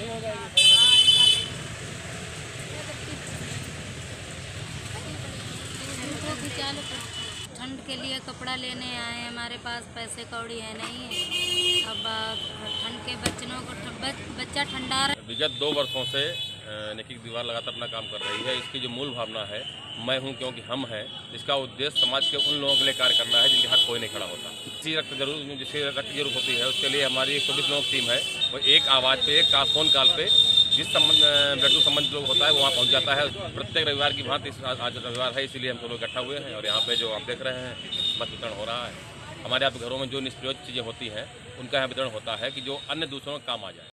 ठंड के लिए कपड़ा लेने आए, हमारे पास पैसे कौड़ी है नहीं है। अब ठंड के बच्चों को बच्चा ठंडा रहा। विगत 2 वर्षों से नेकी की दीवार लगातार अपना काम कर रही है। इसकी जो मूल भावना है, मैं हूं क्योंकि हम हैं, इसका उद्देश्य समाज के उन लोगों के लिए कार्य करना है जिनके हाथ कोई नहीं खड़ा होता। जिसकी रक्त जरूरत होती है, उसके लिए हमारी 120 लोगों की टीम है। वो एक आवाज़ पे, एक फ़ोन कॉल पे जिस ब्लड ग्रुप संबंधित लोग होता है वो वहाँ पहुँच जाता है। प्रत्येक रविवार की भांति आज रविवार है, इसीलिए हम सब लोग इकट्ठा हुए हैं और यहाँ पे जो आप देख रहे हैं बस वितरण हो रहा है। हमारे यहाँ घरों में जो निष्प्रयोज्य चीज़ें होती हैं उनका यहाँ वितरण होता है कि जो अन्य दूसरों का काम आ जाए।